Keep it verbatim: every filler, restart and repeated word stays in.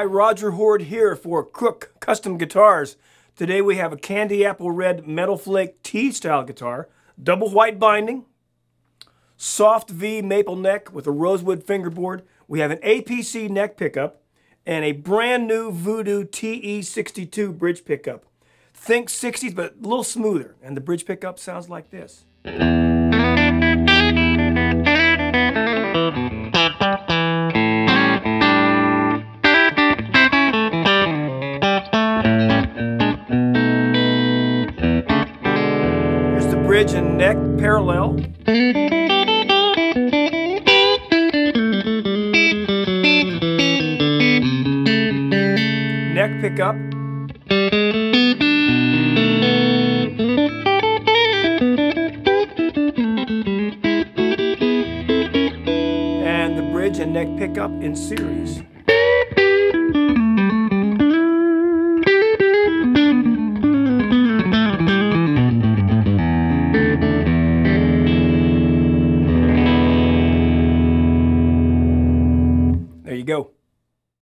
Hi, Roger Horde here for Crook Custom Guitars. Today we have a Candy Apple Red Metalflake T-style guitar, double white binding, soft V maple neck with a rosewood fingerboard. We have an A P C neck pickup and a brand new Voodoo T E sixty-two bridge pickup. Think sixties, but a little smoother, and the bridge pickup sounds like this. Bridge and neck parallel. Neck pickup. And the bridge and neck pickup in series.